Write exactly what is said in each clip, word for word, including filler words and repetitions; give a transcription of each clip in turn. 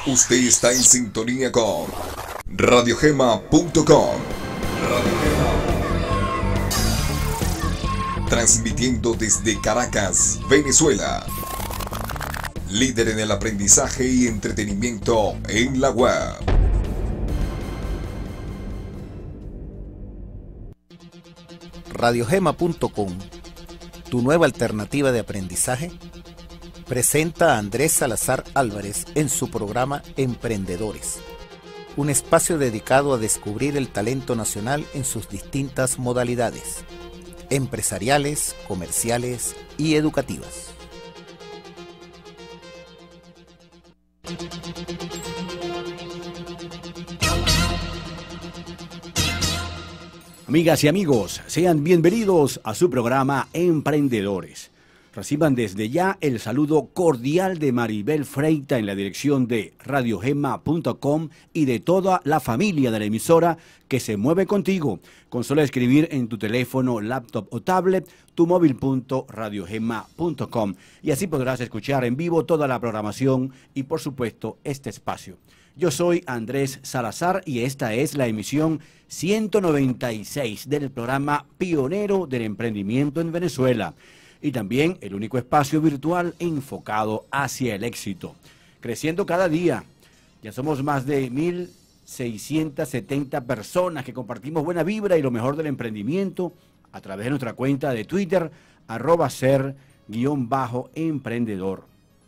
Usted está en sintonía con radiogema punto com. Transmitiendo desde Caracas, Venezuela. Líder en el aprendizaje y entretenimiento en la web. radiogema punto com, tu nueva alternativa de aprendizaje, presenta a Andrés Salazar Álvarez en su programa Emprendedores, un espacio dedicado a descubrir el talento nacional en sus distintas modalidades, empresariales, comerciales y educativas. Amigas y amigos, sean bienvenidos a su programa Emprendedores. Reciban desde ya el saludo cordial de Maribel Freita en la dirección de radiogema punto com y de toda la familia de la emisora que se mueve contigo. Con solo escribir en tu teléfono, laptop o tablet, tu móvil punto radiogema punto com. Y así podrás escuchar en vivo toda la programación y, por supuesto, este espacio. Yo soy Andrés Salazar y esta es la emisión ciento noventa y seis del programa pionero del emprendimiento en Venezuela y también el único espacio virtual enfocado hacia el éxito. Creciendo cada día, ya somos más de mil seiscientas setenta personas que compartimos buena vibra y lo mejor del emprendimiento a través de nuestra cuenta de Twitter, arroba ser guión bajo emprendedor.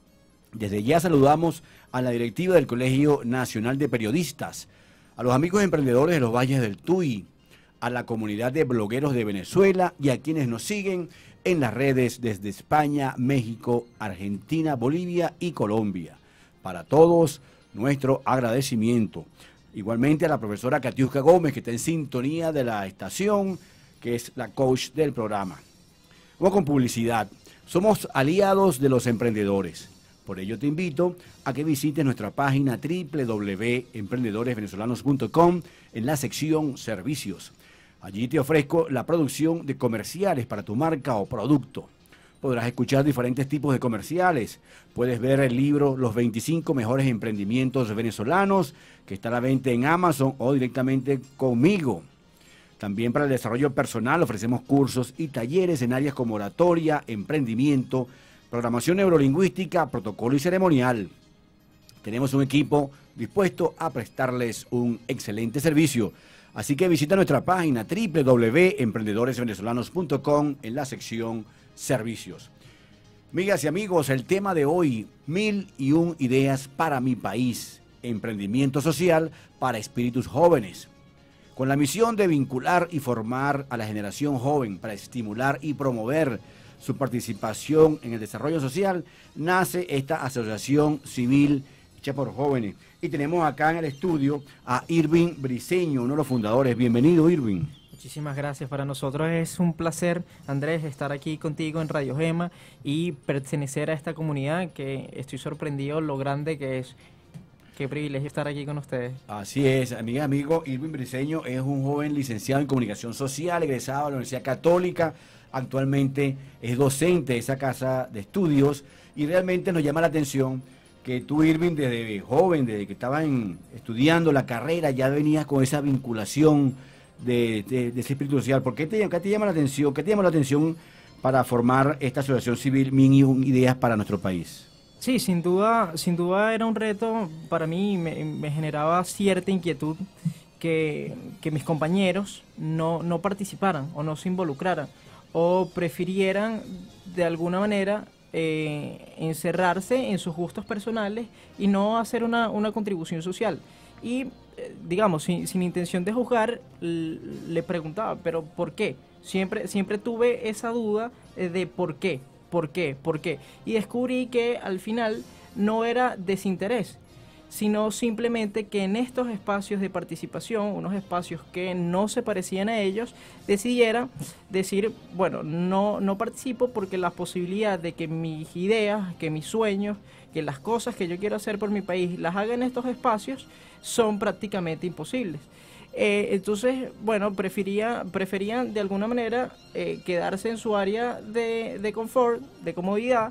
Desde ya saludamos a la directiva del Colegio Nacional de Periodistas, a los amigos emprendedores de los Valles del Tuy, a la comunidad de blogueros de Venezuela y a quienes nos siguen en las redes desde España, México, Argentina, Bolivia y Colombia. Para todos, nuestro agradecimiento. Igualmente a la profesora Katiuska Gómez, que está en sintonía de la estación, que es la coach del programa. Vamos con publicidad. Somos aliados de los emprendedores. Por ello te invito a que visites nuestra página doble u doble u doble u punto emprendedores venezolanos punto com en la sección Servicios. Allí te ofrezco la producción de comerciales para tu marca o producto. Podrás escuchar diferentes tipos de comerciales. Puedes ver el libro Los veinticinco mejores emprendimientos venezolanos, que está a la venta en Amazon o directamente conmigo. También para el desarrollo personal ofrecemos cursos y talleres en áreas como oratoria, emprendimiento, programación neurolingüística, protocolo y ceremonial. Tenemos un equipo dispuesto a prestarles un excelente servicio. Así que visita nuestra página doble u doble u doble u punto emprendedores venezolanos punto com en la sección Servicios. Amigas y amigos, el tema de hoy, mil y un ideas para mi país, emprendimiento social para espíritus jóvenes. Con la misión de vincular y formar a la generación joven para estimular y promover su participación en el desarrollo social, nace esta asociación civil hecha por jóvenes. Y tenemos acá en el estudio a Irving Briceño, uno de los fundadores. Bienvenido, Irving. Muchísimas gracias. Para nosotros es un placer, Andrés, estar aquí contigo en Radio Gema y pertenecer a esta comunidad que estoy sorprendido lo grande que es. Qué privilegio estar aquí con ustedes. Así es, amiga, amigo. Irving Briceño es un joven licenciado en Comunicación Social, egresado de la Universidad Católica. Actualmente es docente de esa casa de estudios y realmente nos llama la atención que tú, Irving, desde joven, desde que estabas en, estudiando la carrera, ya venías con esa vinculación de, de, de ese espíritu social. ¿Por qué te, qué te llama la atención? ¿Qué te llama la atención para formar esta asociación civil Mil y un Ideas para nuestro país? Sí, sin duda, sin duda era un reto para mí, me, me generaba cierta inquietud que, que mis compañeros no, no participaran o no se involucraran o prefirieran de alguna manera eh, encerrarse en sus gustos personales y no hacer una, una contribución social. Y, eh, digamos, sin, sin intención de juzgar, le preguntaba, ¿pero por qué? Siempre, siempre tuve esa duda eh, de por qué, por qué, por qué. Y descubrí que al final no era desinterés, sino simplemente que en estos espacios de participación, unos espacios que no se parecían a ellos, decidiera decir, bueno, no, no participo porque la posibilidad de que mis ideas, que mis sueños, que las cosas que yo quiero hacer por mi país las haga en estos espacios son prácticamente imposibles. Eh, entonces, bueno, prefería, preferían de alguna manera eh, quedarse en su área de, de confort, de comodidad,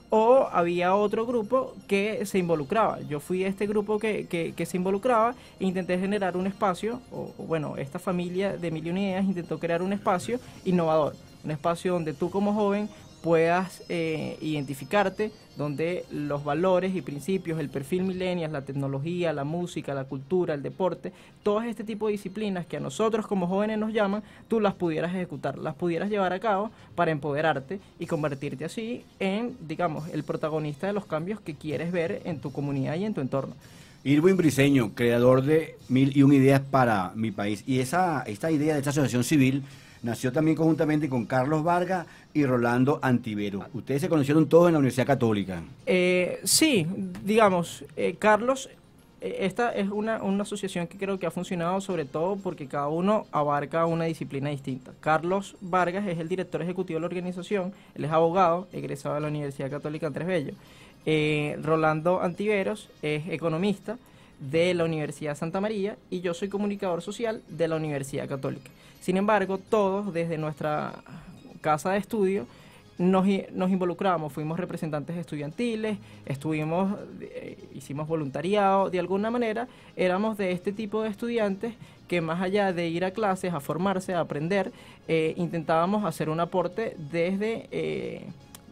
o había otro grupo que se involucraba. Yo fui este grupo que, que, que se involucraba e intenté generar un espacio, o, o bueno, esta familia de Mil y Una Ideas intentó crear un espacio innovador, un espacio donde tú como joven puedas eh, identificarte, donde los valores y principios, el perfil millennial, la tecnología, la música, la cultura, el deporte, todas este tipo de disciplinas que a nosotros como jóvenes nos llaman, tú las pudieras ejecutar, las pudieras llevar a cabo para empoderarte y convertirte así en, digamos, el protagonista de los cambios que quieres ver en tu comunidad y en tu entorno. Irwin Briceño, creador de Mil y Una Ideas para mi país. Y esa esta idea de esta asociación civil nació también conjuntamente con Carlos Vargas y Rolando Antivero. Ustedes se conocieron todos en la Universidad Católica. Eh, sí, digamos, eh, Carlos, eh, esta es una, una asociación que creo que ha funcionado sobre todo porque cada uno abarca una disciplina distinta. Carlos Vargas es el director ejecutivo de la organización, él es abogado, egresado de la Universidad Católica Andrés Bello. Eh, Rolando Antiveros es economista de la Universidad Santa María y yo soy comunicador social de la Universidad Católica. Sin embargo, todos desde nuestra casa de estudio nos, nos involucramos, fuimos representantes estudiantiles, estuvimos, eh, hicimos voluntariado, de alguna manera éramos de este tipo de estudiantes que más allá de ir a clases, a formarse, a aprender, eh, intentábamos hacer un aporte desde... Eh,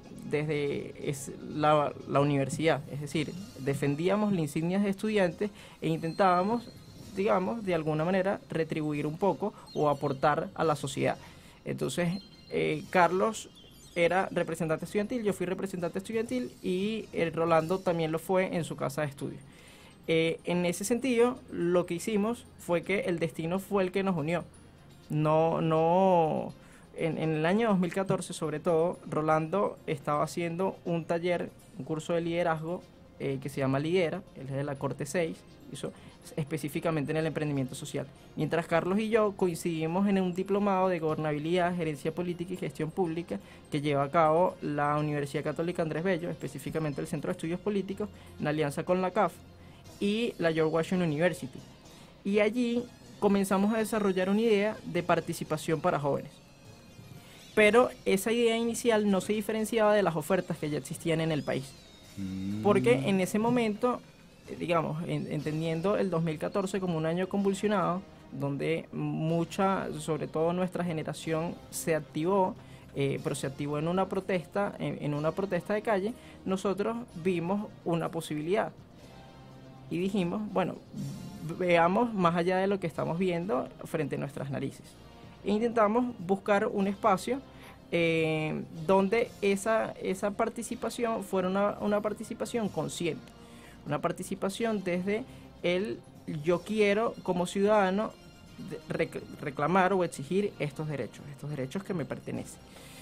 desde es la, la universidad, es decir, defendíamos las insignias de estudiantes e intentábamos, digamos, de alguna manera retribuir un poco o aportar a la sociedad. Entonces, eh, Carlos era representante estudiantil, yo fui representante estudiantil y el Rolando también lo fue en su casa de estudio. Eh, en ese sentido, lo que hicimos fue que el destino fue el que nos unió. No, no... En, en el año dos mil catorce, sobre todo, Rolando estaba haciendo un taller, un curso de liderazgo eh, que se llama Lidera, él es de la Corte seis, hizo específicamente en el emprendimiento social. Mientras Carlos y yo coincidimos en un diplomado de gobernabilidad, gerencia política y gestión pública que lleva a cabo la Universidad Católica Andrés Bello, específicamente el Centro de Estudios Políticos, en alianza con la C A F y la George Washington University. Y allí comenzamos a desarrollar una idea de participación para jóvenes. Pero esa idea inicial no se diferenciaba de las ofertas que ya existían en el país. Porque en ese momento, digamos, en, entendiendo el dos mil catorce como un año convulsionado, donde mucha, sobre todo nuestra generación, se activó, eh, pero se activó en una protesta, en, en una protesta de calle, nosotros vimos una posibilidad. Y dijimos, bueno, veamos más allá de lo que estamos viendo frente a nuestras narices. E intentamos buscar un espacio eh, donde esa, esa participación fuera una, una participación consciente, una participación desde el yo quiero como ciudadano rec reclamar o exigir estos derechos, estos derechos que me pertenecen.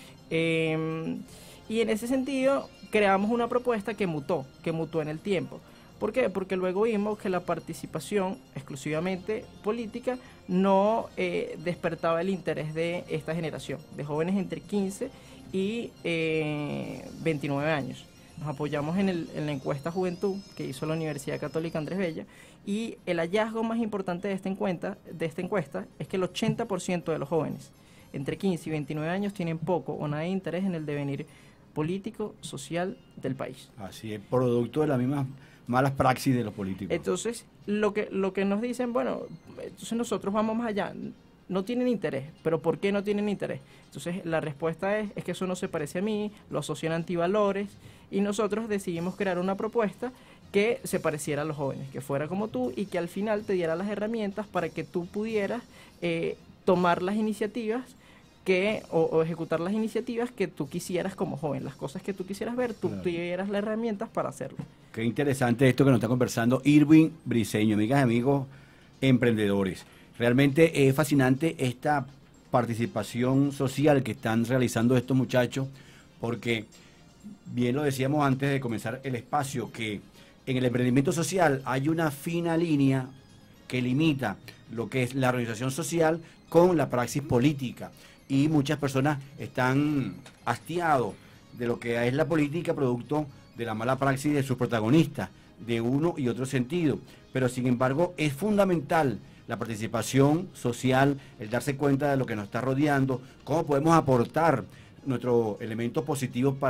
Eh, y en ese sentido creamos una propuesta que mutó, que mutó en el tiempo. ¿Por qué? Porque luego vimos que la participación exclusivamente política no eh, despertaba el interés de esta generación, de jóvenes entre quince y eh, veintinueve años. Nos apoyamos en, el, en la encuesta Juventud que hizo la Universidad Católica Andrés Bello y el hallazgo más importante de esta encuesta, de esta encuesta es que el ochenta por ciento de los jóvenes entre quince y veintinueve años tienen poco o nada de interés en el devenir político, social del país. Así es, producto de la misma malas praxis de los políticos. Entonces, lo que, lo que nos dicen, bueno, entonces nosotros vamos más allá, no tienen interés, pero ¿por qué no tienen interés? Entonces, la respuesta es, es que eso no se parece a mí, lo asocian a antivalores, y nosotros decidimos crear una propuesta que se pareciera a los jóvenes, que fuera como tú, y que al final te diera las herramientas para que tú pudieras eh, tomar las iniciativas que o, o ejecutar las iniciativas que tú quisieras como joven, las cosas que tú quisieras ver, tú claro. tuvieras las herramientas para hacerlo. Qué interesante esto que nos está conversando Irwin Briceño, amigas y amigos emprendedores. Realmente es fascinante esta participación social que están realizando estos muchachos, porque bien lo decíamos antes de comenzar el espacio, que en el emprendimiento social hay una fina línea que limita lo que es la organización social con la praxis política. Y muchas personas están hastiados de lo que es la política producto de la mala praxis de sus protagonistas, de uno y otro sentido. Pero sin embargo es fundamental la participación social, el darse cuenta de lo que nos está rodeando, cómo podemos aportar nuestros elementos positivos para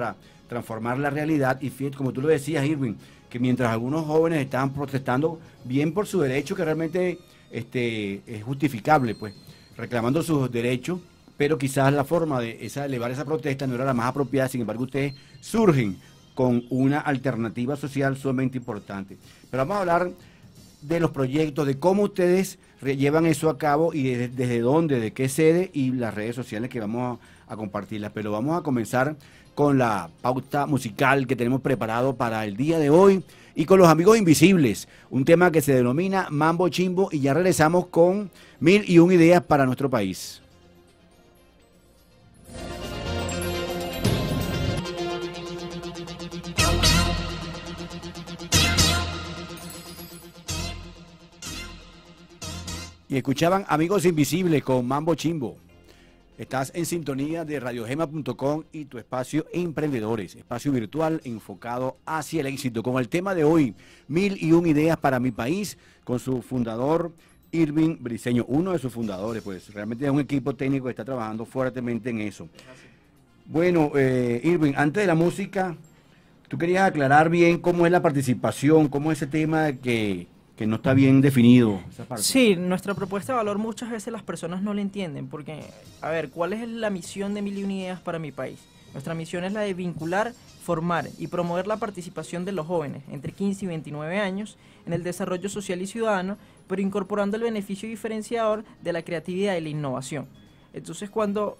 transformar la realidad. Y fíjate, como tú lo decías, Irving, que mientras algunos jóvenes estaban protestando bien por su derecho, que realmente este, es justificable, pues, reclamando sus derechos, pero quizás la forma de esa, elevar esa protesta no era la más apropiada. Sin embargo, ustedes surgen con una alternativa social sumamente importante. Pero vamos a hablar de los proyectos, de cómo ustedes llevan eso a cabo y desde, desde dónde, de qué sede y las redes sociales que vamos a, a compartirlas. Pero vamos a comenzar con la pauta musical que tenemos preparado para el día de hoy y con los amigos invisibles, un tema que se denomina Mambo Chimbo, y ya regresamos con mil y un ideas para nuestro país. Y escuchaban Amigos Invisibles con Mambo Chimbo. Estás en sintonía de radio gema punto com y tu espacio Emprendedores, espacio virtual enfocado hacia el éxito, con el tema de hoy, mil y un ideas para mi país, con su fundador Irving Briceño, uno de sus fundadores, pues realmente es un equipo técnico que está trabajando fuertemente en eso. Bueno, eh, Irving, antes de la música, tú querías aclarar bien cómo es la participación, cómo es ese tema que... que no está bien definido esa parte. Sí, nuestra propuesta de valor muchas veces las personas no la entienden, porque, a ver, ¿cuál es la misión de Mil y un Ideas para mi país? Nuestra misión es la de vincular, formar y promover la participación de los jóvenes entre quince y veintinueve años en el desarrollo social y ciudadano, pero incorporando el beneficio diferenciador de la creatividad y la innovación. Entonces, cuando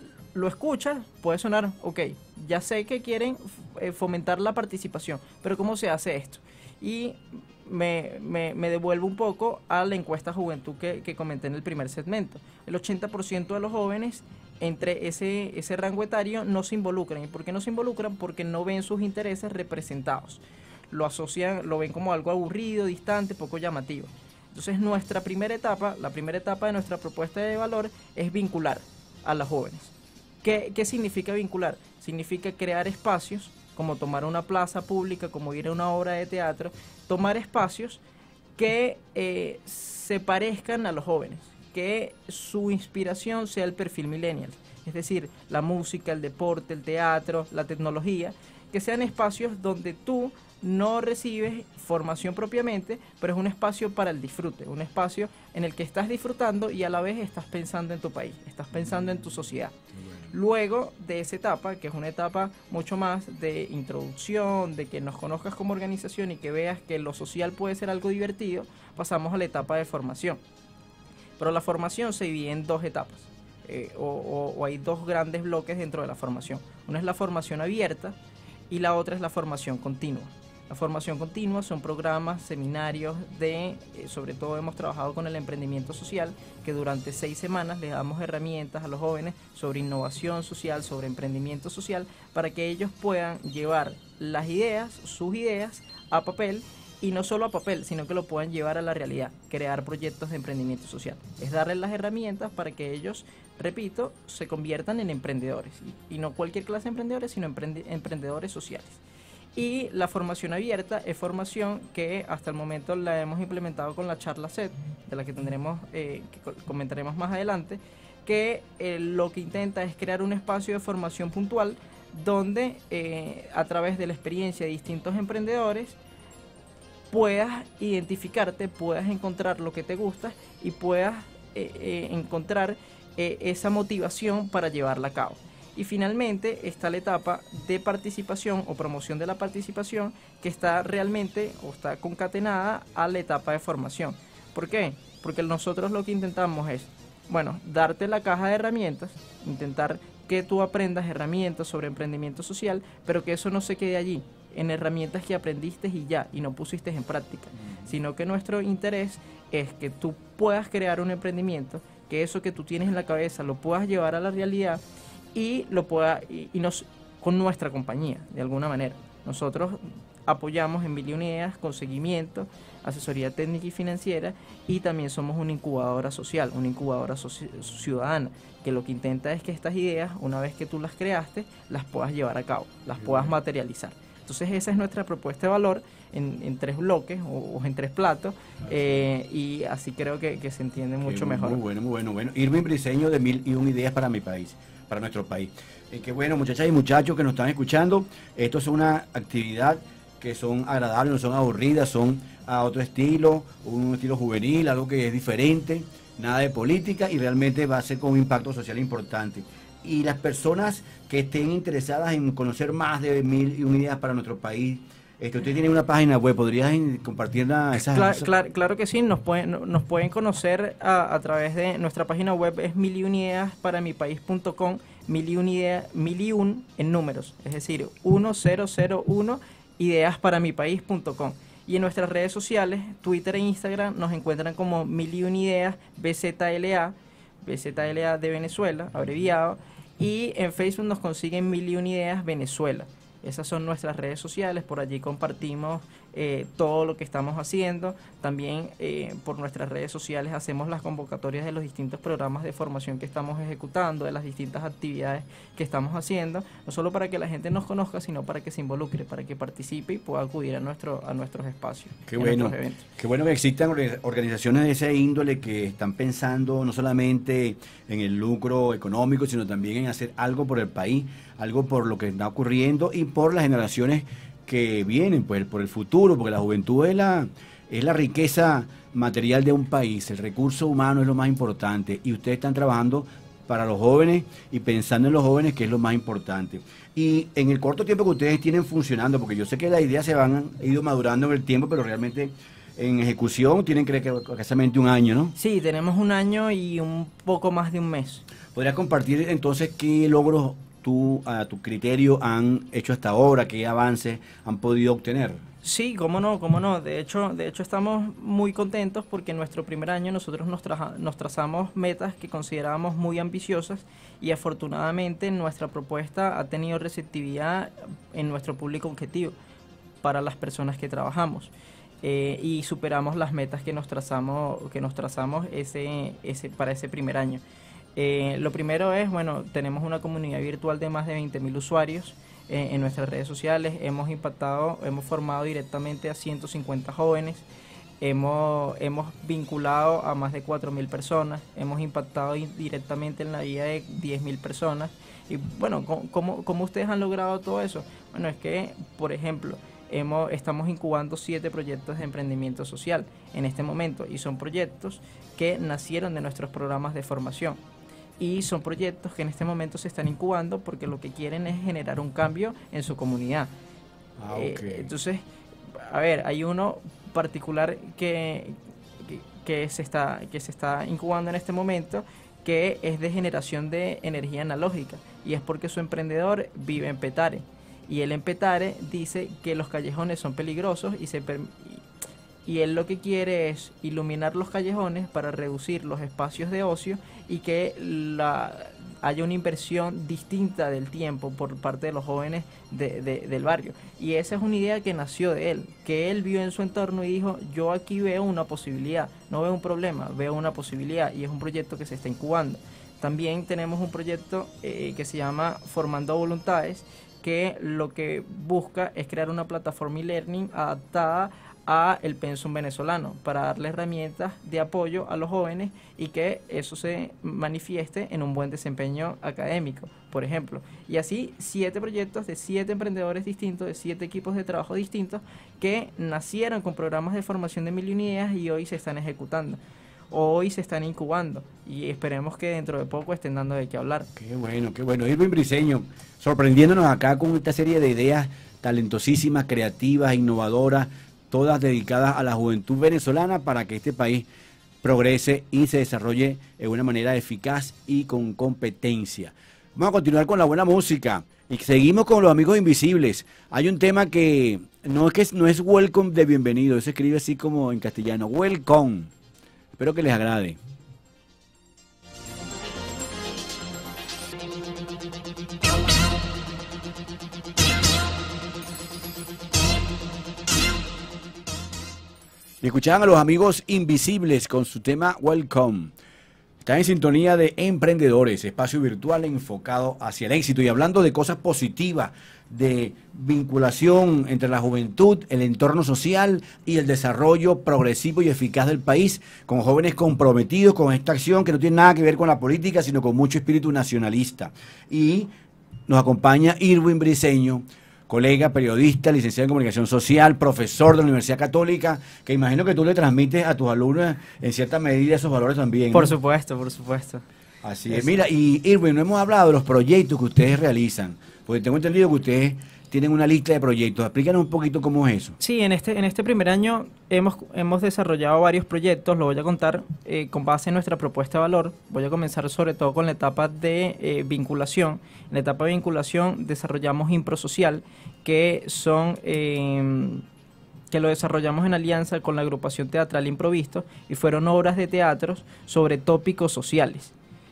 lo escuchas, puede sonar, ok, ya sé que quieren fomentar la participación, pero ¿cómo se hace esto? Y me, me, me devuelvo un poco a la encuesta juventud que, que comenté en el primer segmento. El ochenta por ciento de los jóvenes entre ese, ese rango etario no se involucran. ¿Y por qué no se involucran? Porque no ven sus intereses representados. Lo asocian, lo ven como algo aburrido, distante, poco llamativo. Entonces nuestra primera etapa, la primera etapa de nuestra propuesta de valor es vincular a los jóvenes. ¿Qué, qué significa vincular? Significa crear espacios, como tomar una plaza pública, como ir a una obra de teatro, tomar espacios que eh, se parezcan a los jóvenes, que su inspiración sea el perfil millennial, es decir, la música, el deporte, el teatro, la tecnología, que sean espacios donde tú no recibes formación propiamente, pero es un espacio para el disfrute, un espacio en el que estás disfrutando y a la vez estás pensando en tu país, estás pensando en tu sociedad. Luego de esa etapa, que es una etapa mucho más de introducción, de que nos conozcas como organización y que veas que lo social puede ser algo divertido, pasamos a la etapa de formación. Pero la formación se divide en dos etapas, eh, o, o, o hay dos grandes bloques dentro de la formación. Una es la formación abierta y la otra es la formación continua. La formación continua son programas, seminarios de, eh, sobre todo hemos trabajado con el emprendimiento social, que durante seis semanas les damos herramientas a los jóvenes sobre innovación social, sobre emprendimiento social, para que ellos puedan llevar las ideas, sus ideas, a papel, y no solo a papel, sino que lo puedan llevar a la realidad, crear proyectos de emprendimiento social. Es darles las herramientas para que ellos, repito, se conviertan en emprendedores, y, y no cualquier clase de emprendedores, sino emprende, emprendedores sociales. Y la formación abierta es formación que hasta el momento la hemos implementado con la charla S E T, de la que tendremos, eh, que comentaremos más adelante, que eh, lo que intenta es crear un espacio de formación puntual donde eh, a través de la experiencia de distintos emprendedores puedas identificarte, puedas encontrar lo que te gusta y puedas eh, eh, encontrar eh, esa motivación para llevarla a cabo. Y finalmente está la etapa de participación o promoción de la participación, que está realmente o está concatenada a la etapa de formación. ¿Por qué? Porque nosotros lo que intentamos es, bueno, darte la caja de herramientas, intentar que tú aprendas herramientas sobre emprendimiento social, pero que eso no se quede allí, en herramientas que aprendiste y ya, y no pusiste en práctica, sino que nuestro interés es que tú puedas crear un emprendimiento, que eso que tú tienes en la cabeza lo puedas llevar a la realidad y lo pueda y, y nos con nuestra compañía, de alguna manera. Nosotros apoyamos en Mil y un Ideas con seguimiento, asesoría técnica y financiera, y también somos una incubadora social, una incubadora ciudadana, que lo que intenta es que estas ideas, una vez que tú las creaste, las puedas llevar a cabo, las puedas materializar. Entonces esa es nuestra propuesta de valor en, en tres bloques o, o en tres platos, eh, y así creo que, que se entiende mucho muy, mejor. Muy bueno, muy bueno. Bueno, Irving Briceño de Mil y un Ideas para mi país. para nuestro país. Eh, qué bueno, muchachas y muchachos que nos están escuchando. Esto es una actividad que son agradables, no son aburridas, son a otro estilo, un estilo juvenil, algo que es diferente, nada de política y realmente va a ser con un impacto social importante. Y las personas que estén interesadas en conocer más de mil y una ideas para nuestro país, este, usted tiene una página web, ¿podrías compartirla? Esas, Claro, esas? claro, claro que sí, nos pueden, nos pueden conocer a, a través de nuestra página web, es mil y un ideas para mi país punto com, mil y un idea, mil y un en números, es decir, mil uno ideas para mi país punto com. Y en nuestras redes sociales, Twitter e Instagram, nos encuentran como mil y un ideas B Z L A, B Z L A de Venezuela, abreviado, y en Facebook nos consiguen mil y un ideas Venezuela. Esas son nuestras redes sociales, por allí compartimos eh, todo lo que estamos haciendo. También eh, por nuestras redes sociales hacemos las convocatorias de los distintos programas de formación que estamos ejecutando, de las distintas actividades que estamos haciendo, no solo para que la gente nos conozca, sino para que se involucre, para que participe y pueda acudir a, nuestro, a nuestros espacios. Qué bueno, qué bueno que existan organizaciones de ese índole que están pensando no solamente en el lucro económico, sino también en hacer algo por el país, algo por lo que está ocurriendo y por las generaciones que vienen, pues por el futuro, porque la juventud es la, es la riqueza material de un país, el recurso humano es lo más importante y ustedes están trabajando para los jóvenes y pensando en los jóvenes, que es lo más importante. Y en el corto tiempo que ustedes tienen funcionando, porque yo sé que las ideas se van han ido madurando en el tiempo, pero realmente en ejecución tienen creo que escasamente un año, ¿no? Sí, tenemos un año y un poco más de un mes. ¿Podrías compartir entonces qué logros tú, a tu criterio, han hecho hasta ahora, qué avances han podido obtener? Sí, cómo no, cómo no. De hecho, de hecho estamos muy contentos porque en nuestro primer año nosotros nos, traja, nos trazamos metas que considerábamos muy ambiciosas y afortunadamente nuestra propuesta ha tenido receptividad en nuestro público objetivo para las personas que trabajamos. Eh, y superamos las metas que nos trazamos, que nos trazamos ese, ese, para ese primer año. Eh, lo primero es, bueno, tenemos una comunidad virtual de más de veinte mil usuarios eh, en nuestras redes sociales. Hemos impactado, hemos formado directamente a ciento cincuenta jóvenes, hemos, hemos vinculado a más de cuatro mil personas, hemos impactado directamente en la vida de diez mil personas. Y bueno, ¿cómo, cómo ustedes han logrado todo eso? Bueno, es que, por ejemplo, Hemos, estamos incubando siete proyectos de emprendimiento social en este momento y son proyectos que nacieron de nuestros programas de formación y son proyectos que en este momento se están incubando porque lo que quieren es generar un cambio en su comunidad. Ah, okay. eh, entonces, a ver, hay uno particular que, que, que, se está, que se está incubando en este momento que es de generación de energía analógica y es porque su emprendedor vive en Petare. Y él en Petare dice que los callejones son peligrosos y, se y él lo que quiere es iluminar los callejones para reducir los espacios de ocio y que la, haya una inversión distinta del tiempo por parte de los jóvenes de, de, del barrio. Y esa es una idea que nació de él, que él vio en su entorno y dijo, yo aquí veo una posibilidad, no veo un problema, veo una posibilidad y es un proyecto que se está incubando. También tenemos un proyecto eh, que se llama Formando Voluntades, que lo que busca es crear una plataforma e-learning adaptada a el pensum venezolano para darle herramientas de apoyo a los jóvenes y que eso se manifieste en un buen desempeño académico, por ejemplo. Y así siete proyectos de siete emprendedores distintos, de siete equipos de trabajo distintos que nacieron con programas de formación de mil y una ideas y hoy se están ejecutando. Hoy se están incubando y esperemos que dentro de poco estén dando de qué hablar. Qué bueno, qué bueno. Irving Briceño, sorprendiéndonos acá con esta serie de ideas talentosísimas, creativas, innovadoras, todas dedicadas a la juventud venezolana para que este país progrese y se desarrolle de una manera eficaz y con competencia. Vamos a continuar con la buena música y seguimos con los amigos invisibles. Hay un tema que no es que no es welcome de bienvenido, se escribe así como en castellano, welcome. Espero que les agrade. Y escuchaban a los amigos invisibles con su tema Welcome. Está en sintonía de Emprendedores, espacio virtual enfocado hacia el éxito y hablando de cosas positivas, de vinculación entre la juventud, el entorno social y el desarrollo progresivo y eficaz del país, con jóvenes comprometidos con esta acción que no tiene nada que ver con la política, sino con mucho espíritu nacionalista. Y nos acompaña Irwin Briceño, colega, periodista, licenciado en comunicación social, profesor de la Universidad Católica, que imagino que tú le transmites a tus alumnos en cierta medida esos valores también, ¿no? Por supuesto, por supuesto. Así es. Mira, y Irwin, no hemos hablado de los proyectos que ustedes realizan, porque tengo entendido que ustedes tienen una lista de proyectos. Explícanos un poquito cómo es eso. Sí, en este, en este primer año hemos, hemos desarrollado varios proyectos, lo voy a contar eh, con base en nuestra propuesta de valor. Voy a comenzar sobre todo con la etapa de eh, vinculación. En la etapa de vinculación desarrollamos Improsocial, que son... Eh, que lo desarrollamos en alianza con la agrupación teatral Improvisto, y fueron obras de teatro sobre tópicos sociales.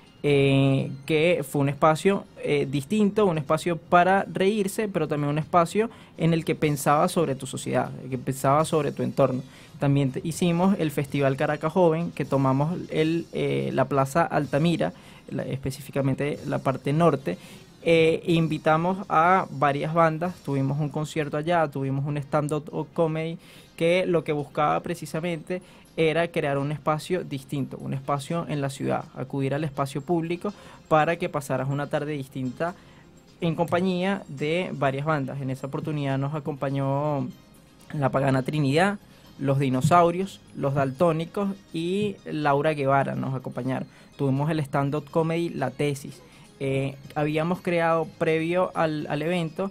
Eh, que fue un espacio eh, distinto, un espacio para reírse, pero también un espacio en el que pensaba sobre tu sociedad, que pensaba sobre tu entorno. También te, hicimos el Festival Caracas Joven, que tomamos el, eh, la Plaza Altamira, la, específicamente la parte norte, eh, e invitamos a varias bandas, tuvimos un concierto allá, tuvimos un stand-up comedy, que lo que buscaba precisamente era crear un espacio distinto, un espacio en la ciudad, acudir al espacio público para que pasaras una tarde distinta en compañía de varias bandas. En esa oportunidad nos acompañó La Pagana Trinidad, Los Dinosaurios, Los Daltónicos y Laura Guevara nos acompañaron. Tuvimos el stand-up comedy La Tesis. Eh, habíamos creado previo al, al evento,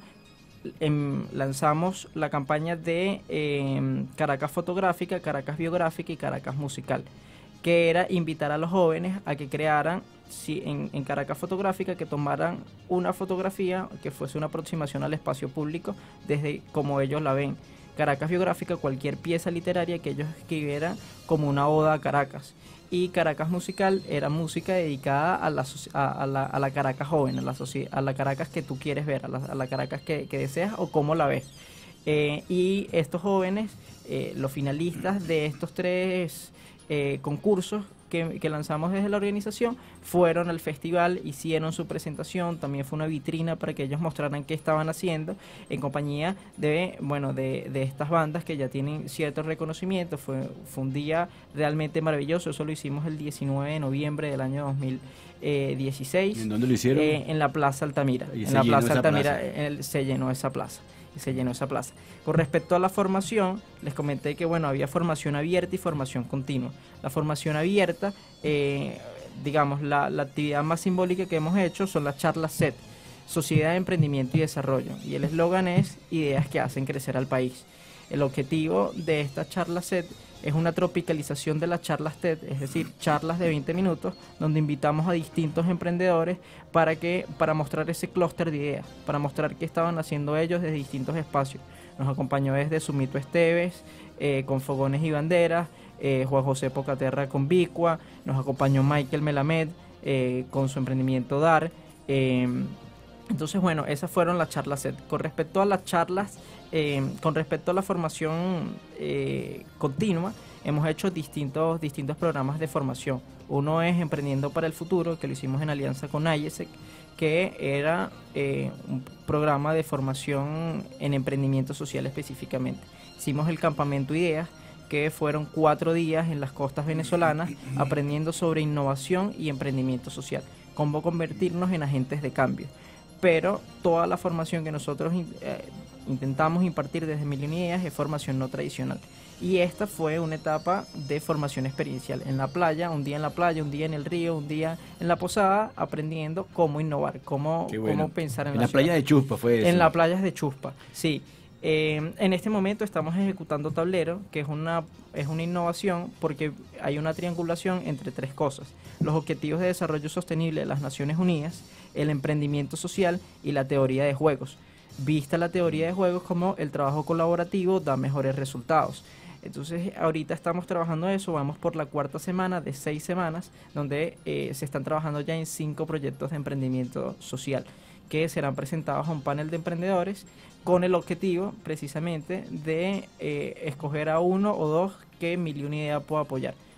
En, lanzamos la campaña de eh, Caracas Fotográfica, Caracas Biográfica y Caracas Musical, que era invitar a los jóvenes a que crearan, si, en, en Caracas Fotográfica, que tomaran una fotografía que fuese una aproximación al espacio público desde como ellos la ven. Caracas Biográfica, cualquier pieza literaria que ellos escribieran como una oda a Caracas. Y Caracas Musical era música dedicada a la, a, a la, a la Caracas joven, a la, a la Caracas que tú quieres ver, a la, a la Caracas que, que deseas o cómo la ves. Eh, y estos jóvenes, eh, los finalistas de estos tres eh, concursos que, que lanzamos desde la organización, fueron al festival, hicieron su presentación, también fue una vitrina para que ellos mostraran qué estaban haciendo en compañía de, bueno, de, de estas bandas que ya tienen cierto reconocimiento. Fue, fue un día realmente maravilloso. Eso lo hicimos el diecinueve de noviembre del año dos mil dieciséis. ¿En dónde lo hicieron? Eh, en la Plaza Altamira. En la Plaza Altamira el, se llenó esa plaza. se llenó esa plaza. Con respecto a la formación, les comenté que bueno, había formación abierta y formación continua. La formación abierta, eh, digamos, la, la actividad más simbólica que hemos hecho son las charlas S E T, Sociedad de Emprendimiento y Desarrollo, y el eslogan es Ideas que hacen crecer al país. El objetivo de esta charla S E T es una tropicalización de las charlas T E D, es decir, charlas de veinte minutos, donde invitamos a distintos emprendedores para, que, para mostrar ese clúster de ideas, para mostrar qué estaban haciendo ellos desde distintos espacios. Nos acompañó desde Sumito Esteves, eh, con Fogones y Banderas, eh, Juan José Pocaterra con Vicua, nos acompañó Michael Melamed eh, con su emprendimiento DAR. Eh, entonces, bueno, esas fueron las charlas S E T. Con respecto a las charlas, eh, con respecto a la formación eh, continua, hemos hecho distintos, distintos programas de formación. Uno es Emprendiendo para el Futuro, que lo hicimos en alianza con AIESEC, que era eh, un programa de formación en emprendimiento social específicamente. Hicimos el Campamento Ideas, que fueron cuatro días en las costas venezolanas aprendiendo sobre innovación y emprendimiento social, cómo convertirnos en agentes de cambio. Pero toda la formación que nosotros eh, intentamos impartir desde Millón Ideas es formación no tradicional. Y esta fue una etapa de formación experiencial en la playa, un día en la playa, un día en el río, un día en la posada, aprendiendo cómo innovar, cómo, bueno. cómo pensar en, en la, la playa de Chuspa fue eso. En las playas de Chuspa, sí. Eh, en este momento estamos ejecutando Tablero, que es una, es una innovación porque hay una triangulación entre tres cosas: los Objetivos de Desarrollo Sostenible de las Naciones Unidas, el emprendimiento social y la teoría de juegos. Vista la teoría de juegos como el trabajo colaborativo da mejores resultados. Entonces ahorita estamos trabajando eso, vamos por la cuarta semana de seis semanas, donde eh, se están trabajando ya en cinco proyectos de emprendimiento social, que serán presentados a un panel de emprendedores con el objetivo precisamente de eh, escoger a uno o dos que Millón Idea pueda apoyar.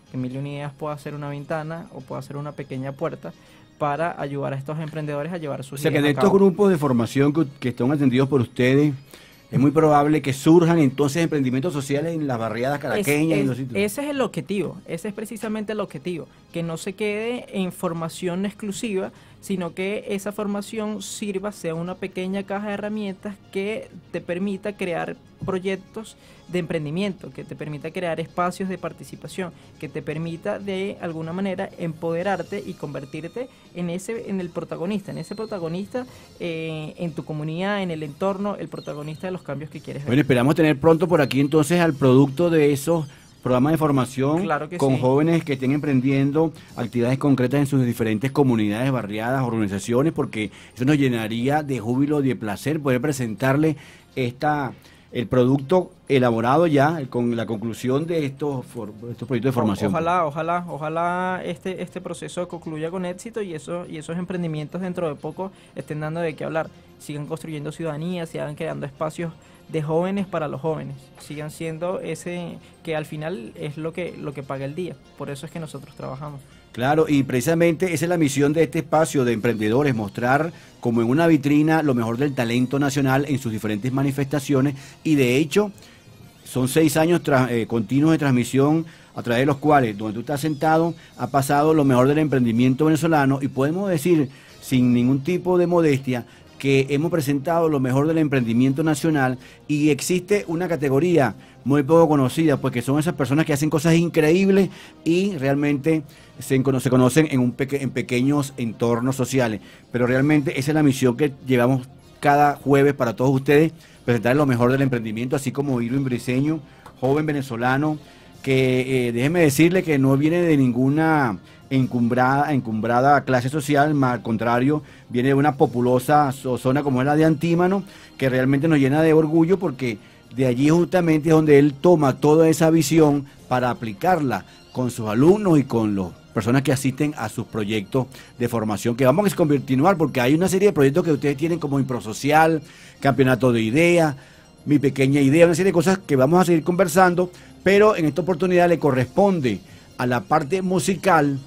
que Mil y Una Ideas pueda ser una ventana o pueda ser una pequeña puerta para ayudar a estos emprendedores a llevar sus O sea, que ideas de a estos cabo. grupos de formación que, que están atendidos por ustedes, es muy probable que surjan entonces emprendimientos sociales en las barriadas caraqueñas Es- y es- los sitios. ese es el objetivo, ese es precisamente el objetivo, que no se quede en formación exclusiva, sino que esa formación sirva, sea una pequeña caja de herramientas que te permita crear proyectos de emprendimiento, que te permita crear espacios de participación, que te permita de alguna manera empoderarte y convertirte en ese, en el protagonista, en ese protagonista eh, en tu comunidad, en el entorno, el protagonista de los cambios que quieres ver. Bueno, esperamos tener pronto por aquí entonces al producto de esos programas de formación Claro que con sí. jóvenes que estén emprendiendo actividades concretas en sus diferentes comunidades, barriadas, organizaciones, porque eso nos llenaría de júbilo y de placer poder presentarle esta el producto elaborado ya con la conclusión de estos, for- estos proyectos de formación. Ojalá, ojalá, ojalá este, este proceso concluya con éxito y eso, y esos emprendimientos dentro de poco estén dando de qué hablar. Sigan construyendo ciudadanía, sigan creando espacios de jóvenes para los jóvenes, sigan siendo ese que al final es lo que, lo que paga el día. Por eso es que nosotros trabajamos. Claro, y precisamente esa es la misión de este espacio de emprendedores, mostrar como en una vitrina lo mejor del talento nacional en sus diferentes manifestaciones, y de hecho son seis años tra- eh, continuos de transmisión a través de los cuales, donde tú estás sentado, ha pasado lo mejor del emprendimiento venezolano, y podemos decir sin ningún tipo de modestia que hemos presentado lo mejor del emprendimiento nacional, y existe una categoría muy poco conocida, pues que son esas personas que hacen cosas increíbles y realmente se, cono- se conocen en, un peque- en pequeños entornos sociales, pero realmente esa es la misión que llevamos cada jueves para todos ustedes, presentar lo mejor del emprendimiento, así como Irwin Briceño, joven venezolano, que eh, déjeme decirle que no viene de ninguna encumbrada, encumbrada clase social, más al contrario, viene de una populosa zo- zona como es la de Antímano, que realmente nos llena de orgullo, porque de allí justamente es donde él toma toda esa visión para aplicarla con sus alumnos y con las personas que asisten a sus proyectos de formación, que vamos a continuar, porque hay una serie de proyectos que ustedes tienen como Improsocial, Campeonato de Ideas, Mi Pequeña Idea, una serie de cosas que vamos a seguir conversando, pero en esta oportunidad le corresponde a la parte musical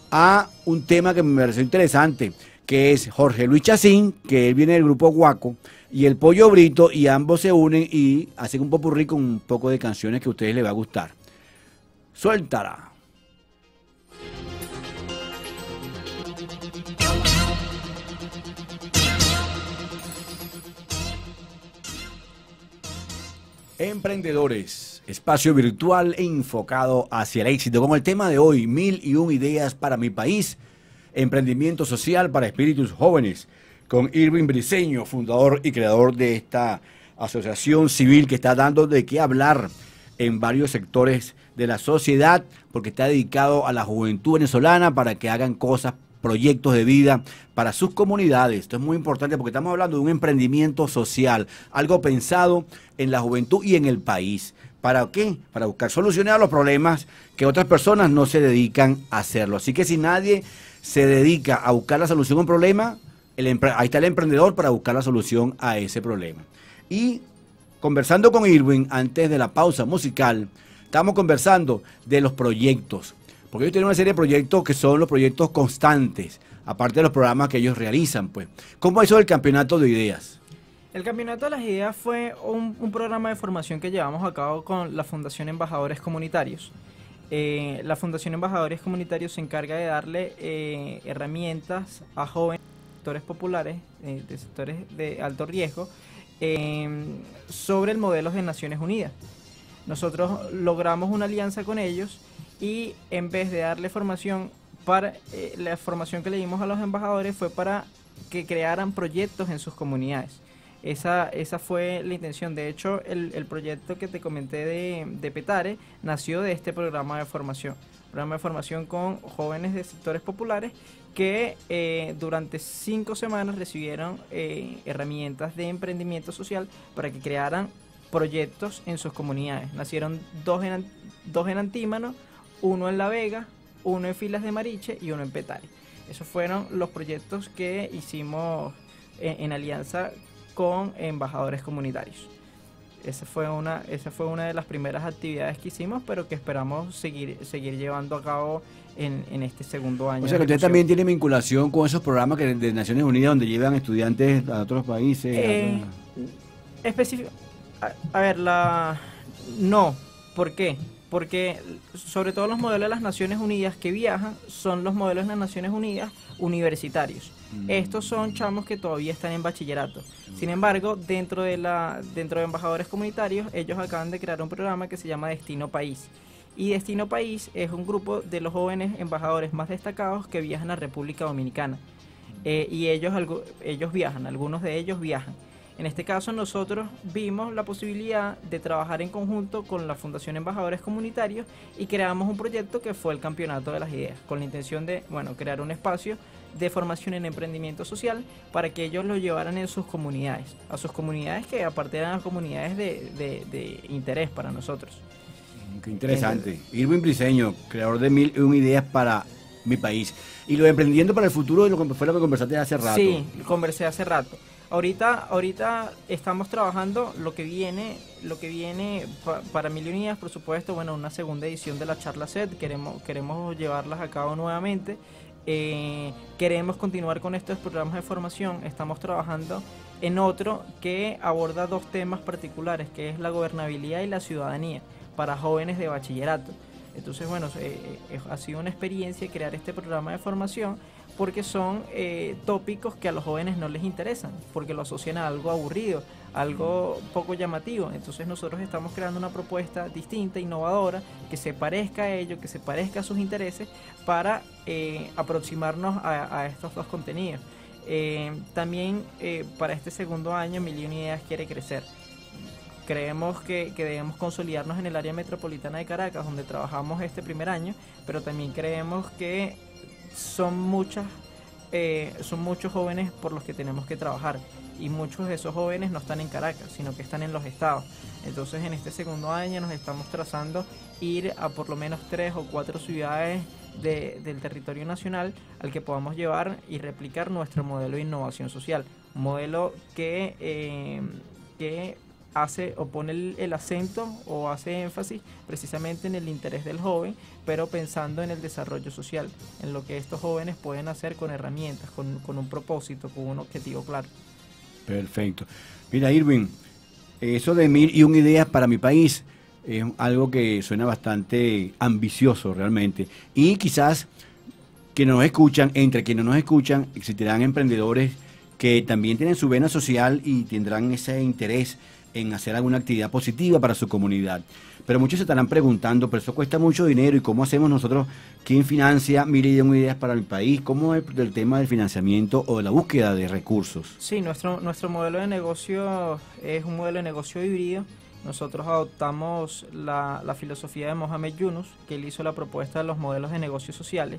a un tema que me pareció interesante, que es Jorge Luis Chacín, que él viene del grupo Guaco, y el Pollo Brito, y ambos se unen y hacen un popurrí con un poco de canciones que a ustedes les va a gustar. Suéltala. Emprendedores, espacio virtual enfocado hacia el éxito, con el tema de hoy, mil y un ideas para mi país, emprendimiento social para espíritus jóvenes, con Irwin Briceño, fundador y creador de esta asociación civil que está dando de qué hablar en varios sectores de la sociedad, porque está dedicado a la juventud venezolana para que hagan cosas, proyectos de vida para sus comunidades. Esto es muy importante porque estamos hablando de un emprendimiento social, algo pensado en la juventud y en el país. ¿Para qué? Para buscar soluciones a los problemas que otras personas no se dedican a hacerlo. Así que si nadie se dedica a buscar la solución a un problema, el empre- ahí está el emprendedor para buscar la solución a ese problema. Y conversando con Irwin antes de la pausa musical, estamos conversando de los proyectos, porque ellos tienen una serie de proyectos que son los proyectos constantes, aparte de los programas que ellos realizan, pues. ¿Cómo es eso del campeonato de ideas? El Campeonato de las Ideas fue un, un programa de formación que llevamos a cabo con la Fundación Embajadores Comunitarios. Eh, la Fundación Embajadores Comunitarios se encarga de darle eh, herramientas a jóvenes de sectores populares, eh, de sectores de alto riesgo, eh, sobre el modelo de Naciones Unidas. Nosotros logramos una alianza con ellos y en vez de darle formación para eh, la formación que le dimos a los embajadores fue para que crearan proyectos en sus comunidades. Esa, esa fue la intención. De hecho, el, el proyecto que te comenté de, de Petare nació de este programa de formación. Programa de formación con jóvenes de sectores populares que eh, durante cinco semanas recibieron eh, herramientas de emprendimiento social para que crearan proyectos en sus comunidades. Nacieron dos en, An- dos en Antímano, uno en La Vega, uno en Filas de Mariche y uno en Petare. Esos fueron los proyectos que hicimos en, en alianza con embajadores comunitarios. Esa fue una, esa fue una de las primeras actividades que hicimos, pero que esperamos seguir, seguir llevando a cabo en, en este segundo año. O sea, que usted también tiene vinculación con esos programas que de Naciones Unidas donde llevan estudiantes a otros países. Eh, a... específico. A, a ver, la no. ¿Por qué? Porque sobre todo los modelos de las Naciones Unidas que viajan son los modelos de las Naciones Unidas universitarios. Mm. Estos son chamos que todavía están en bachillerato. Sin embargo, dentro de la dentro de embajadores comunitarios, ellos acaban de crear un programa que se llama Destino País. Y Destino País es un grupo de los jóvenes embajadores más destacados que viajan a República Dominicana. Eh, y ellos, ellos viajan, algunos de ellos viajan. En este caso nosotros vimos la posibilidad de trabajar en conjunto con la Fundación Embajadores Comunitarios y creamos un proyecto que fue el Campeonato de las Ideas, con la intención de, bueno, crear un espacio de formación en emprendimiento social para que ellos lo llevaran en sus comunidades, a sus comunidades que aparte eran comunidades de, de, de interés para nosotros. Qué interesante. Entonces, Irwin Briceño, creador de Mil y una Ideas para mi país. Y lo de Emprendiendo para el Futuro, lo que fue lo que conversaste hace rato. Sí, conversé hace rato. Ahorita, ahorita estamos trabajando lo que viene, lo que viene pa, para Mil y una Ideas, por supuesto, bueno, una segunda edición de la charla S E T, queremos, queremos llevarlas a cabo nuevamente, eh, queremos continuar con estos programas de formación, estamos trabajando en otro que aborda dos temas particulares, que es la gobernabilidad y la ciudadanía, para jóvenes de bachillerato. Entonces, bueno, eh, eh, ha sido una experiencia crear este programa de formación porque son eh, tópicos que a los jóvenes no les interesan, porque lo asocian a algo aburrido, algo poco llamativo. Entonces nosotros estamos creando una propuesta distinta, innovadora, que se parezca a ello, que se parezca a sus intereses, para eh, aproximarnos a, a estos dos contenidos. Eh, también eh, para este segundo año Mil y una Ideas quiere crecer. Creemos que, que debemos consolidarnos en el área metropolitana de Caracas, donde trabajamos este primer año, pero también creemos que son muchas, eh, son muchos jóvenes por los que tenemos que trabajar, y muchos de esos jóvenes no están en Caracas, sino que están en los estados. Entonces en este segundo año nos estamos trazando ir a por lo menos tres o cuatro ciudades de, del territorio nacional al que podamos llevar y replicar nuestro modelo de innovación social, un modelo que, eh, que hace o pone el, el acento o hace énfasis precisamente en el interés del joven, pero pensando en el desarrollo social, en lo que estos jóvenes pueden hacer con herramientas, con, con un propósito, con un objetivo claro. Perfecto. Mira, Irwin, eso de Mil y una Ideas para mi país es algo que suena bastante ambicioso realmente, y quizás que nos escuchan, entre quienes nos escuchan existirán emprendedores que también tienen su vena social y tendrán ese interés en hacer alguna actividad positiva para su comunidad. Pero muchos se estarán preguntando, pero eso cuesta mucho dinero, ¿y cómo hacemos nosotros? ¿Quién financia Mil y una Ideas para mi país? ¿Cómo es el tema del financiamiento o de la búsqueda de recursos? Sí, nuestro, nuestro modelo de negocio es un modelo de negocio híbrido. Nosotros adoptamos la, la filosofía de Mohamed Yunus, que él hizo la propuesta de los modelos de negocios sociales,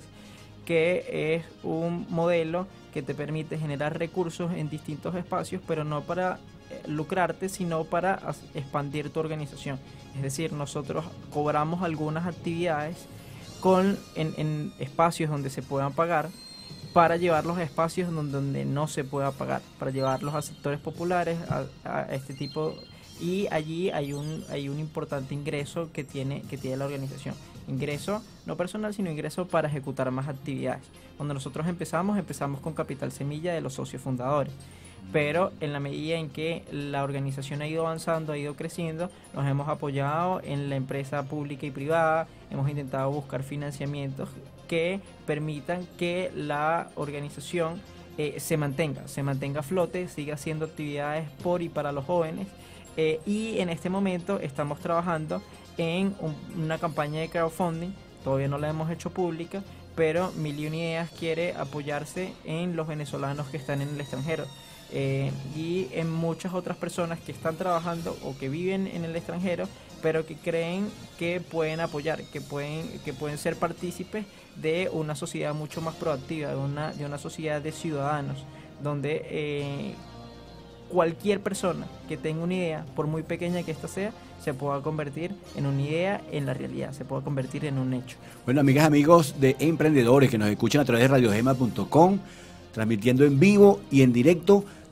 que es un modelo que te permite generar recursos en distintos espacios, pero no para lucrarte, sino para expandir tu organización. Es decir, nosotros cobramos algunas actividades con, en, en espacios donde se puedan pagar, para llevarlos a espacios donde, donde no se pueda pagar, para llevarlos a sectores populares, a, a este tipo, y allí hay un, hay un importante ingreso que tiene, que tiene la organización. Ingreso no personal, sino ingreso para ejecutar más actividades. Cuando nosotros empezamos, empezamos con capital semilla de los socios fundadores. Pero en la medida en que la organización ha ido avanzando, ha ido creciendo, nos hemos apoyado en la empresa pública y privada, hemos intentado buscar financiamientos que permitan que la organización eh, se mantenga, se mantenga a flote, siga haciendo actividades por y para los jóvenes, eh, y en este momento estamos trabajando en un, una campaña de crowdfunding, todavía no la hemos hecho pública, pero Mil y una Ideas quiere apoyarse en los venezolanos que están en el extranjero. Eh, y en muchas otras personas que están trabajando o que viven en el extranjero, pero que creen que pueden apoyar, que pueden, que pueden ser partícipes de una sociedad mucho más proactiva, de una, de una sociedad de ciudadanos, donde eh, cualquier persona que tenga una idea, por muy pequeña que ésta sea, se pueda convertir en una idea en la realidad, se pueda convertir en un hecho. Bueno, amigas, amigos de emprendedores que nos escuchan a través de radio gema punto com, transmitiendo en vivo y en directo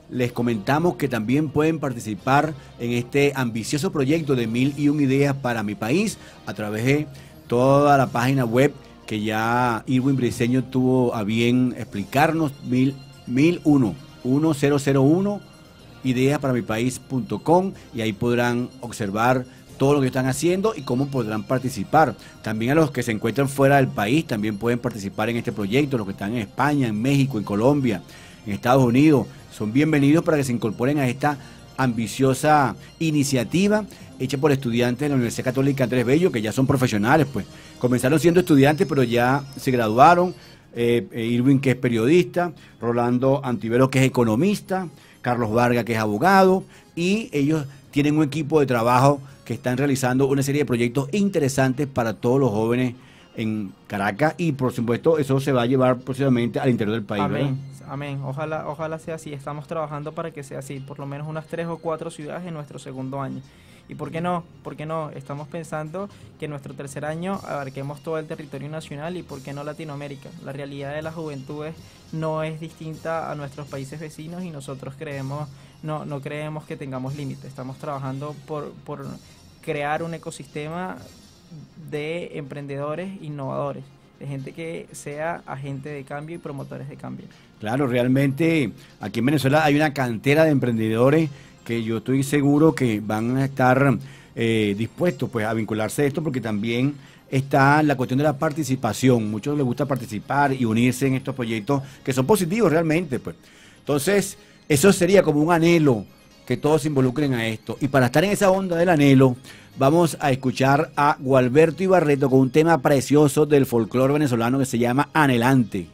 les comentamos que también pueden participar en este ambicioso proyecto de Mil y Un Ideas para mi país a través de toda la página web que ya Irwin Briceño tuvo a bien explicarnos, mil, mil uno, uno cero cero uno, ideas para mi país punto com, y ahí podrán observar todo lo que están haciendo y cómo podrán participar. También a los que se encuentran fuera del país también pueden participar en este proyecto, los que están en España, en México, en Colombia, en Estados Unidos, son bienvenidos para que se incorporen a esta ambiciosa iniciativa hecha por estudiantes de la Universidad Católica Andrés Bello, que ya son profesionales, pues comenzaron siendo estudiantes pero ya se graduaron. eh, Irwin, que es periodista, Rolando Antivero, que es economista, Carlos Vargas, que es abogado, y ellos tienen un equipo de trabajo que están realizando una serie de proyectos interesantes para todos los jóvenes en Caracas, y por supuesto eso se va a llevar próximamente al interior del país. Amén, ¿verdad? amén. Ojalá, ojalá sea así. Estamos trabajando para que sea así, por lo menos unas tres o cuatro ciudades en nuestro segundo año. ¿Y por qué no? ¿Por qué no? Estamos pensando que en nuestro tercer año abarquemos todo el territorio nacional y por qué no Latinoamérica. La realidad de las juventudes no es distinta a nuestros países vecinos y nosotros creemos, no, no creemos que tengamos límites. Estamos trabajando por, por crear un ecosistema de emprendedores innovadores, de gente que sea agente de cambio y promotores de cambio. Claro, realmente aquí en Venezuela hay una cantera de emprendedores que yo estoy seguro que van a estar eh, dispuestos pues a vincularse a esto, porque también está la cuestión de la participación. Muchos les gusta participar y unirse en estos proyectos que son positivos realmente, pues. Entonces, eso sería como un anhelo, que todos se involucren a esto. Y para estar en esa onda del anhelo, vamos a escuchar a Gualberto Ibarreto con un tema precioso del folclore venezolano que se llama Anhelante.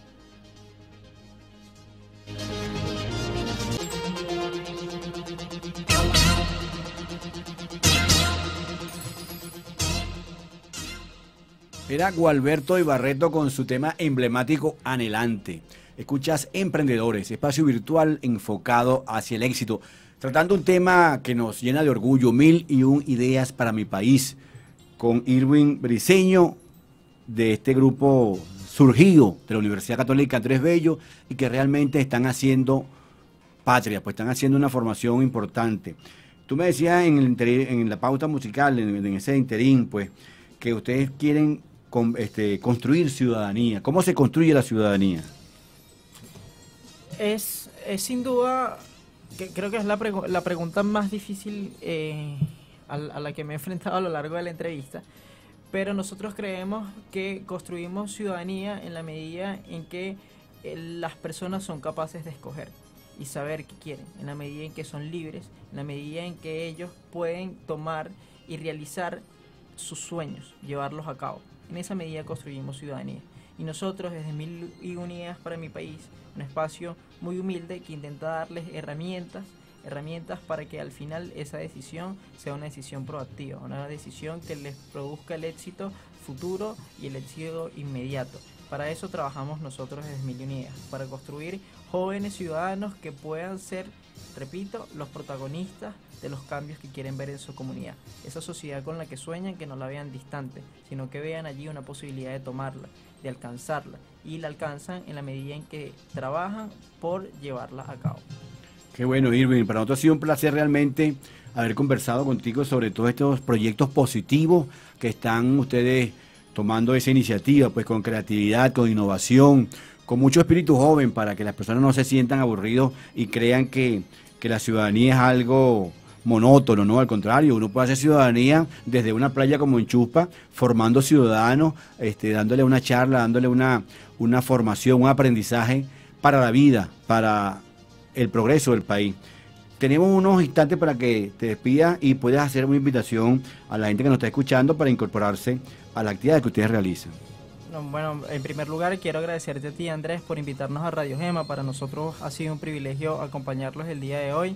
Era Gualberto Ibarreto con su tema emblemático Anhelante. Escuchas Emprendedores, espacio virtual enfocado hacia el éxito, tratando un tema que nos llena de orgullo, mil y un ideas para mi país, con Irwin Briceño, de este grupo surgido de la Universidad Católica Andrés Bello, y que realmente están haciendo patria, pues están haciendo una formación importante. Tú me decías en, el interín, en la pauta musical, en, en ese interín, pues, que ustedes quieren con, este, construir ciudadanía. ¿Cómo se construye la ciudadanía? Es, es sin duda, que creo que es la, pregu- la pregunta más difícil eh, a, a la que me he enfrentado a lo largo de la entrevista, pero nosotros creemos que construimos ciudadanía en la medida en que eh, las personas son capaces de escoger y saber qué quieren, en la medida en que son libres, en la medida en que ellos pueden tomar y realizar sus sueños, llevarlos a cabo. En esa medida construimos ciudadanía. Y nosotros desde Mil y Un Ideas para mi país, un espacio muy humilde que intenta darles herramientas, herramientas para que al final esa decisión sea una decisión proactiva, una decisión que les produzca el éxito futuro y el éxito inmediato. Para eso trabajamos nosotros desde Mil y Un Ideas, para construir jóvenes ciudadanos que puedan ser, repito, los protagonistas de los cambios que quieren ver en su comunidad. Esa sociedad con la que sueñan, que no la vean distante, sino que vean allí una posibilidad de tomarla, de alcanzarla, y la alcanzan en la medida en que trabajan por llevarla a cabo. Qué bueno, Irwin. Para nosotros ha sido un placer realmente haber conversado contigo sobre todos estos proyectos positivos que están ustedes tomando esa iniciativa, pues con creatividad, con innovación, con mucho espíritu joven, para que las personas no se sientan aburridos y crean que, que la ciudadanía es algo monótono, ¿no? Al contrario, uno puede hacer ciudadanía desde una playa como en Chuspa, formando ciudadanos, este, dándole una charla, dándole una, una formación, un aprendizaje para la vida, para el progreso del país. Tenemos unos instantes para que te despidas y puedas hacer una invitación a la gente que nos está escuchando para incorporarse a la actividad que ustedes realizan. Bueno, en primer lugar quiero agradecerte a ti, Andrés, por invitarnos a Radio Gema. Para nosotros ha sido un privilegio acompañarlos el día de hoy.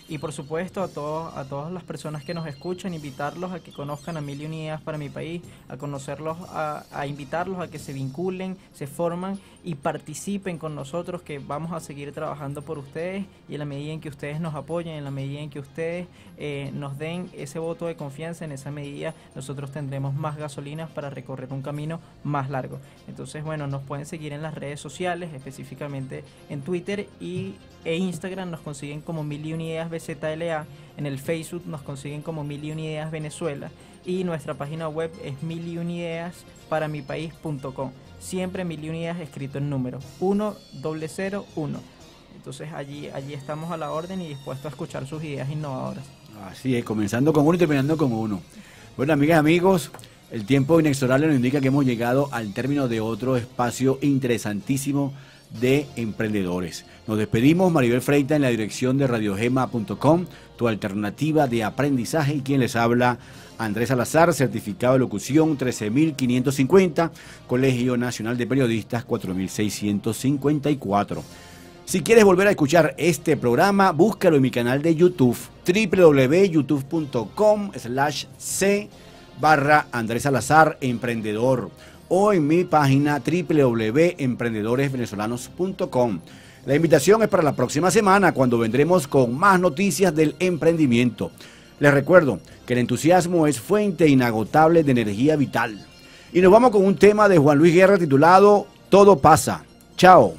Y por supuesto a todos, a todas las personas que nos escuchan, invitarlos a que conozcan a Mil y Una Ideas para mi país, a conocerlos, a, a invitarlos a que se vinculen, se forman y participen con nosotros, que vamos a seguir trabajando por ustedes, y en la medida en que ustedes nos apoyen, en la medida en que ustedes eh, nos den ese voto de confianza, en esa medida nosotros tendremos más gasolinas para recorrer un camino más largo. Entonces, bueno, nos pueden seguir en las redes sociales, específicamente en Twitter y, e Instagram, nos consiguen como Mil y Una Ideas B Z L A, en el Facebook nos consiguen como Mil y Una Ideas Venezuela, y nuestra página web es mil y una ideas para mi país punto com. Siempre Mil y Una Ideas escrito en número, uno cero cero uno. Entonces allí, allí estamos a la orden y dispuestos a escuchar sus ideas innovadoras. Así es, comenzando con uno y terminando con uno. Bueno, amigas y amigos, el tiempo inexorable nos indica que hemos llegado al término de otro espacio interesantísimo de emprendedores. Nos despedimos, Maribel Freitas en la dirección de radio gema punto com, tu alternativa de aprendizaje, y quien les habla, Andrés Salazar, certificado de locución trece mil quinientos cincuenta, Colegio Nacional de Periodistas cuatro mil seiscientos cincuenta y cuatro. Si quieres volver a escuchar este programa, búscalo en mi canal de YouTube, doble u doble u doble u punto youtube punto com slash c barra Andrés Salazar Emprendedor, o en mi página doble u doble u doble u punto emprendedores venezolanos punto com. La invitación es para la próxima semana, cuando vendremos con más noticias del emprendimiento. Les recuerdo que el entusiasmo es fuente inagotable de energía vital. Y nos vamos con un tema de Juan Luis Guerra titulado Todo pasa. Chao.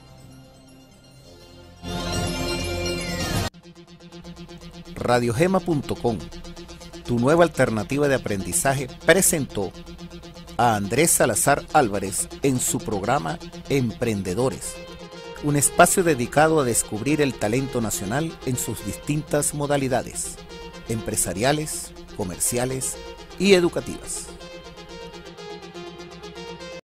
radio gema punto com, tu nueva alternativa de aprendizaje, presentó a Andrés Salazar Álvarez en su programa Emprendedores, un espacio dedicado a descubrir el talento nacional en sus distintas modalidades, empresariales, comerciales y educativas.